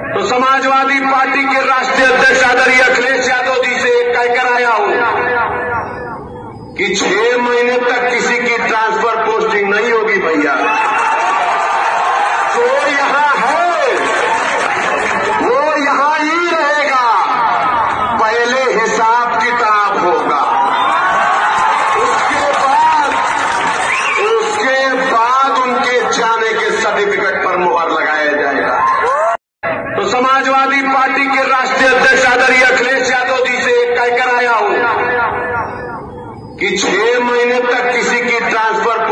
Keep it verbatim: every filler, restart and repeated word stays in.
तो समाजवादी पार्टी के राष्ट्रीय अध्यक्ष आदरणीय अखिलेश यादव जी से कहकर आया हूं कि छह महीने तक किसी की ट्रांसफर पोस्टिंग नहीं होगी भैया। जो यहां है वो यहां ही रहेगा, पहले हिसाब किताब होगा, उसके बाद उसके बाद उनके जाने के सर्टिफिकेट पर मुहर लगाया जाएगा। तो समाजवादी पार्टी के राष्ट्रीय अध्यक्ष आदरणीय अखिलेश यादव जी से कहकर आया हूं कि छह महीने तक किसी की ट्रांसफर